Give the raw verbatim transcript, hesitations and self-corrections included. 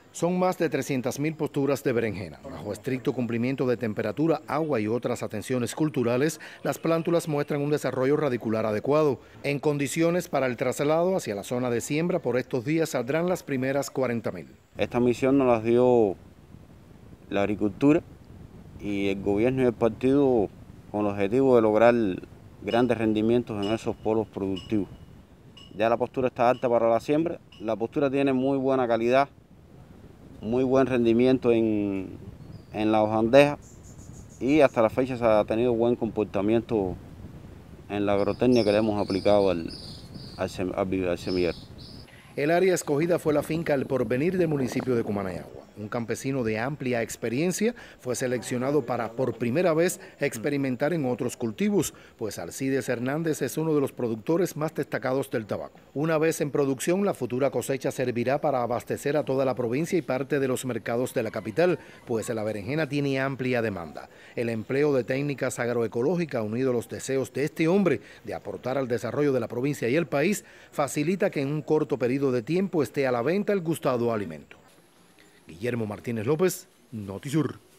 Son más de trescientas mil posturas de berenjena. Bajo estricto cumplimiento de temperatura, agua y otras atenciones culturales, las plántulas muestran un desarrollo radicular adecuado. En condiciones para el traslado hacia la zona de siembra, por estos días saldrán las primeras cuarenta mil. Esta misión nos las dio la agricultura y el gobierno y el partido con el objetivo de lograr grandes rendimientos en esos polos productivos. Ya la postura está alta para la siembra, la postura tiene muy buena calidad, muy buen rendimiento en, en la hojandeja y hasta la fecha se ha tenido buen comportamiento en la agrotecnia que le hemos aplicado al, al, al semillero. El área escogida fue la finca El Porvenir del municipio de Cumanayagua. Un campesino de amplia experiencia fue seleccionado para por primera vez experimentar en otros cultivos, pues Alcides Hernández es uno de los productores más destacados del tabaco. Una vez en producción, la futura cosecha servirá para abastecer a toda la provincia y parte de los mercados de la capital, pues la berenjena tiene amplia demanda. El empleo de técnicas agroecológicas, unido a los deseos de este hombre de aportar al desarrollo de la provincia y el país, facilita que en un corto periodo de tiempo esté a la venta el gustado alimento. Guillermo Martínez López, Notisur.